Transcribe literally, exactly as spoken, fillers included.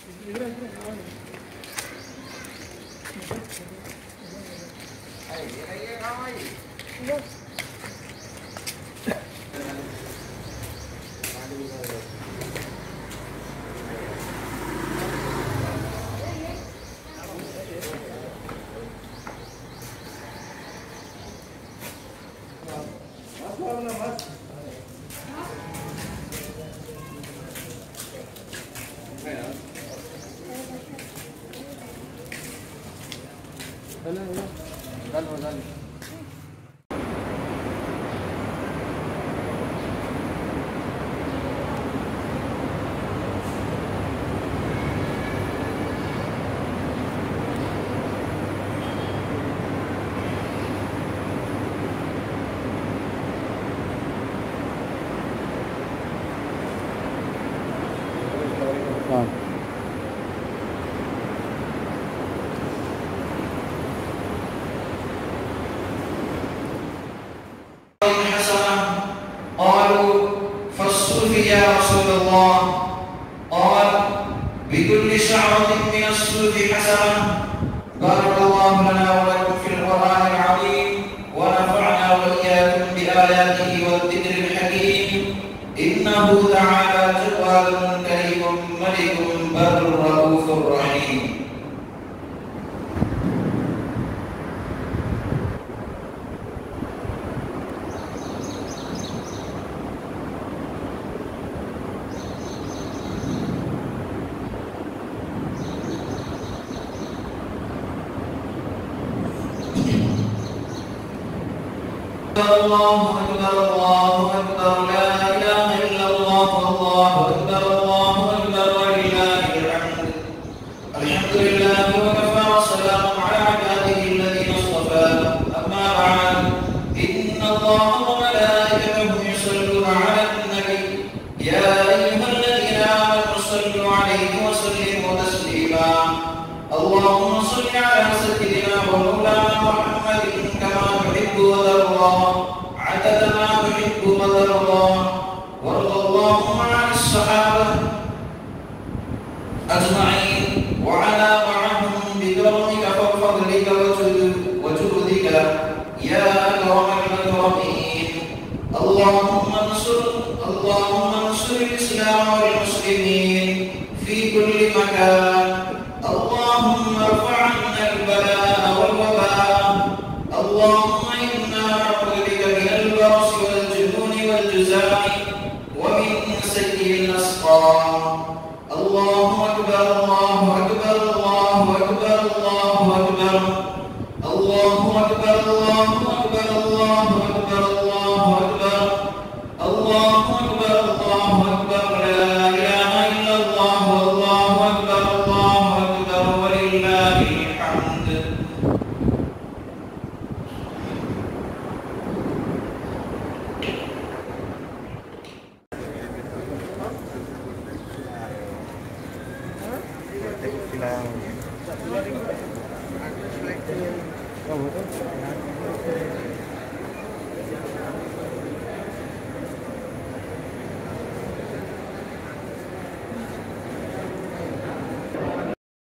الله أكبر الله أكبر لا إله إلا الله الله أكبر الله أكبر ولله الحمد. الحمد لله وكفى وسلام على عباده الذين اصطفى. أما بعد، إن الله وملائكته يصلون على النبي يا أيها الذين آمنوا صلوا عليه وسلموا تسليما. اللهم صل على سيدنا ومولانا محمد كما تحب وترضى عدد ما تحب وترضى. وارض اللهم عن الصحابة أجمعين وعلى معهم بكرمك وفضلك وجودك يا أكرم الأكرمين. اللهم انصر اللهم انصر الإسلام والمسلمين في كل مكان. اللهم ارفع عنا البلاء والوباء. اللهم إنا نعوذ بك من البرص والجنون والجزع ومن سيء الأسقام. الله أكبر الله أكبر الله أكبر الله أكبر الله أكبر الله أكبر الله أكبر الله أكبر الله أكبر الله أكبر لا إله إلا الله والله أكبر الله أكبر ولله الحمد.